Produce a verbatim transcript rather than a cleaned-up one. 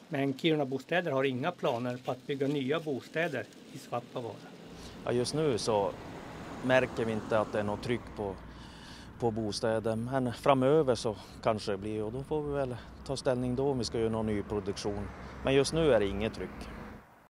Men Kiruna Bostäder har inga planer på att bygga nya bostäder i Svappavaara. Ja, just nu så märker vi inte att det är något tryck på, på bostäder. Men framöver så kanske det blir, och då får vi väl ta ställning då om vi ska göra någon ny produktion. Men just nu är det inget tryck.